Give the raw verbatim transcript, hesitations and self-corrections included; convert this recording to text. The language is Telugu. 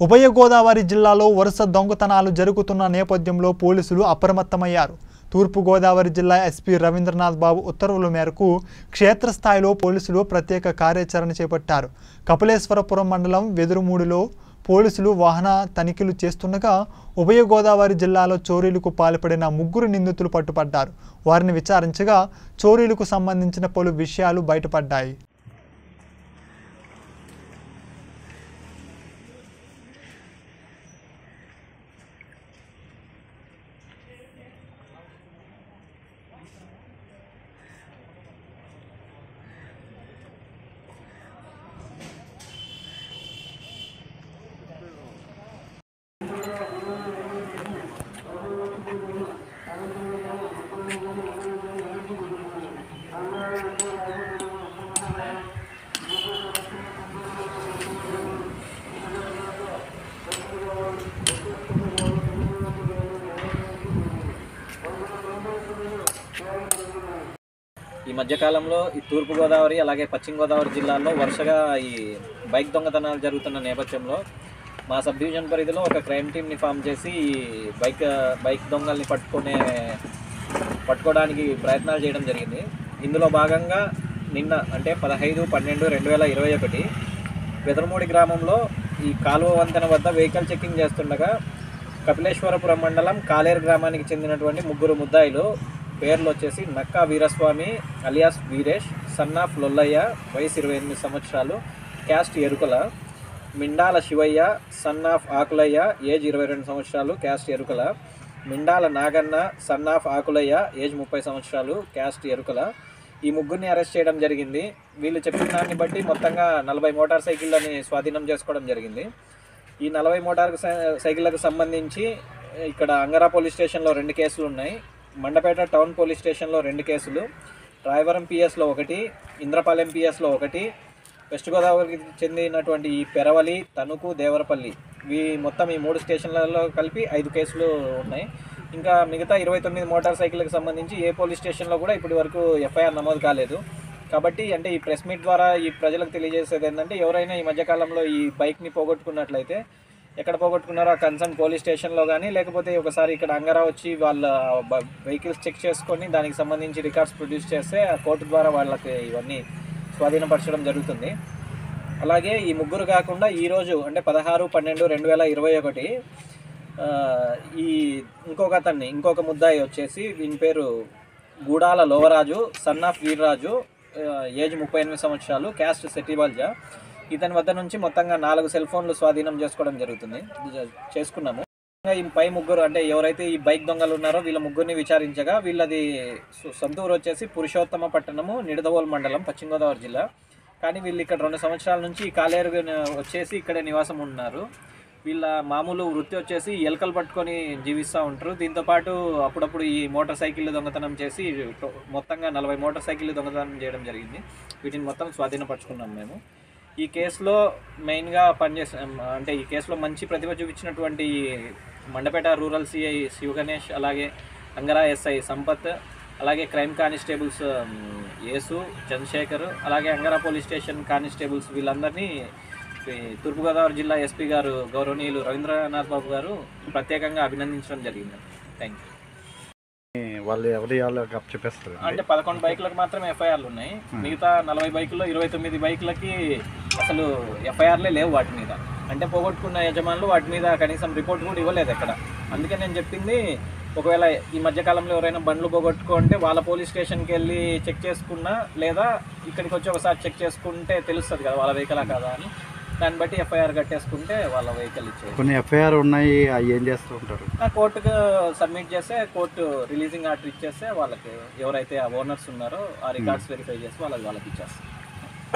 ఉభయ గోదావరి జిల్లాలో వరుస దొంగతనాలు జరుగుతున్న నేపథ్యంలో పోలీసులు అప్రమత్తమయ్యారు. తూర్పు గోదావరి జిల్లా ఎస్పీ రవీంద్రనాథ్ బాబు ఉత్తర్వుల మేరకు క్షేత్రస్థాయిలో పోలీసులు ప్రత్యేక కార్యాచరణ చేపట్టారు. కపిలేశ్వరపురం మండలం వెదురుమూడిలో పోలీసులు వాహన తనిఖీలు చేస్తుండగా ఉభయ గోదావరి జిల్లాలో చోరీలకు పాల్పడిన ముగ్గురు నిందితులు పట్టుపడ్డారు. వారిని విచారించగా చోరీలకు సంబంధించిన పలు విషయాలు బయటపడ్డాయి. ఈ మధ్యకాలంలో ఈ తూర్పు గోదావరి అలాగే పశ్చిమ గోదావరి జిల్లాల్లో వరుసగా ఈ బైక్ దొంగతనాలు జరుగుతున్న నేపథ్యంలో మా సబ్ డివిజన్ పరిధిలో ఒక క్రైమ్ టీమ్ని ఫామ్ చేసి ఈ బైక్ బైక్ దొంగల్ని పట్టుకునే పట్టుకోవడానికి ప్రయత్నాలు చేయడం జరిగింది. ఇందులో భాగంగా నిన్న అంటే పదహైదు పన్నెండు రెండు వేల ఇరవై ఒకటి వెదరమూడి గ్రామంలో ఈ కాలువ వంతెన వద్ద వెహికల్ చెకింగ్ చేస్తుండగా కపిలేశ్వరపురం మండలం కాలేరు గ్రామానికి చెందినటువంటి ముగ్గురు ముద్దాయిలు పేర్లు వచ్చేసి నక్కా వీరస్వామి అలియాస్ వీరేష్, సన్నాఫ్ లొల్లయ్య వయసు ఇరవై ఎనిమిది సంవత్సరాలు, caste Erukala, Mindala Shivayya son of Akulayya age ఇరవై రెండు సంవత్సరాలు, caste Erukala, Mindala Naganna son of Akulayya age ముప్పై సంవత్సరాలు, క్యాస్ట్ ఎరుకల. ఈ ముగ్గురిని అరెస్ట్ చేయడం జరిగింది. వీళ్ళు చెప్పిన దాన్ని బట్టి మొత్తంగా నలభై మోటార్ సైకిళ్ళని స్వాధీనం చేసుకోవడం జరిగింది. ఈ నలభై మోటార్ సైకిళ్ళకు సంబంధించి ఇక్కడ అంగరా పోలీస్ స్టేషన్లో రెండు కేసులు ఉన్నాయి, మండపేట టౌన్ పోలీస్ స్టేషన్లో రెండు కేసులు, రాయవరం పిఎస్లో ఒకటి, ఇంద్రపాలెం పిఎస్లో ఒకటి, వెస్ట్ గోదావరికి చెందినటువంటి ఈ పెరవలి, తణుకు, దేవరపల్లి ఈ మొత్తం ఈ మూడు స్టేషన్లలో కలిపి ఐదు కేసులు ఉన్నాయి. ఇంకా మిగతా ఇరవై తొమ్మిది మోటార్ సైకిళ్ళకి సంబంధించి ఏ పోలీస్ స్టేషన్లో కూడా ఇప్పటి వరకు ఎఫ్ఐఆర్ నమోదు కాలేదు. కాబట్టి అంటే ఈ ప్రెస్ మీట్ ద్వారా ఈ ప్రజలకు తెలియజేసేది ఏంటంటే, ఎవరైనా ఈ మధ్యకాలంలో ఈ బైక్ని పోగొట్టుకున్నట్లయితే ఎక్కడ పోగొట్టుకున్నారో ఆ కన్సర్న్ పోలీస్ స్టేషన్లో కానీ, లేకపోతే ఒకసారి ఇక్కడ అంగరా వచ్చి వాళ్ళ వెహికల్స్ చెక్ చేసుకొని దానికి సంబంధించి రికార్డ్స్ ప్రొడ్యూస్ చేస్తే ఆ కోర్టు ద్వారా వాళ్ళకి ఇవన్నీ స్వాధీనపరచడం జరుగుతుంది. అలాగే ఈ ముగ్గురు కాకుండా ఈరోజు అంటే పదహారు పన్నెండు రెండు వేల ఇరవై ఒకటి ఈ ఇంకొక అతన్ని ఇంకొక ముద్దాయి వచ్చేసి వీని పేరు గూడాల లోవరాజు సన్నాఫ్ వీర్రాజు ఏజ్ ముప్పై ఎనిమిది సంవత్సరాలు, క్యాస్ట్ సెటిబాల్జా. ఇతని వద్ద నుంచి మొత్తంగా నాలుగు సెల్ ఫోన్లు స్వాధీనం చేసుకోవడం జరుగుతుంది చేసుకున్నాము. ఈ పై ముగ్గురు అంటే ఎవరైతే ఈ బైక్ దొంగలు ఉన్నారో వీళ్ళ ముగ్గురిని విచారించగా వీళ్ళది సొంత ఊరు వచ్చేసి పురుషోత్తమ పట్టణము, నిడదవోలు మండలం, పశ్చిమ గోదావరి జిల్లా. కానీ వీళ్ళు ఇక్కడ రెండు సంవత్సరాల నుంచి కాలేరు వచ్చేసి ఇక్కడే నివాసం ఉన్నారు. వీళ్ళ మామూలు వృత్తి వచ్చేసి ఎలకలు పట్టుకొని జీవిస్తూ ఉంటారు. దీంతోపాటు అప్పుడప్పుడు ఈ మోటార్ సైకిళ్ళు దొంగతనం చేసి మొత్తంగా నలభై మోటార్ సైకిళ్ళు దొంగతనం చేయడం జరిగింది. వీటిని మొత్తం స్వాధీనపరచుకున్నాం మేము. ఈ కేసులో మెయిన్గా పనిచేసే అంటే ఈ కేసులో మంచి ప్రతిభ చూపించినటువంటి మండపేట రూరల్ సిఐ శివగణేష్, అలాగే అంగరా ఎస్ఐ సంపత్, అలాగే క్రైమ్ కానిస్టేబుల్స్ యేసు, చంద్రశేఖర్, అలాగే అంగరా పోలీస్ స్టేషన్ కానిస్టేబుల్స్ వీళ్ళందరినీ తూర్పుగోదావరి జిల్లా ఎస్పీ గారు గౌరవనీయులు రవీంద్రనాథ్ బాబు గారు ప్రత్యేకంగా అభినందించడం జరిగింది. Thank you. వాళ్ళు ఎవరి చెప్పేస్తారు అంటే పదకొండు బైకులకు మాత్రమే ఎఫ్ఐఆర్లు ఉన్నాయి. మిగతా నలభై బైకుల్లో ఇరవై తొమ్మిది బైకులకి అసలు ఎఫ్ఐఆర్లే లేవు వాటి మీద. అంటే పోగొట్టుకున్న యజమానులు వాటి మీద కనీసం రిపోర్ట్ కూడా ఇవ్వలేదు ఎక్కడ. అందుకే నేను చెప్పింది, ఒకవేళ ఈ మధ్యకాలంలో ఎవరైనా బండ్లు పోగొట్టుకుంటే వాళ్ళ పోలీస్ స్టేషన్కి వెళ్ళి చెక్ చేసుకున్నా, లేదా ఇక్కడికి వచ్చి ఒకసారి చెక్ చేసుకుంటే తెలుస్తుంది కదా వాళ్ళ వెహికలా కాదా అని. దాన్ని బట్టి ఎఫ్ఐఆర్ కట్టేసుకుంటే వాళ్ళ వెహికల్ ఇచ్చేది. కొన్ని ఎఫ్ఐఆర్ ఉన్నాయి, అవి ఏం చేస్తూ ఉంటారు? కోర్టుకు సబ్మిట్ చేస్తే కోర్టు రిలీజింగ్ ఆర్డర్ ఇచ్చేస్తే వాళ్ళకి ఎవరైతే ఆ ఓనర్స్ ఉన్నారో ఆ రికార్డ్స్ వెరిఫై చేసి వాళ్ళకి వాళ్ళకి ఇచ్చేస్తారు.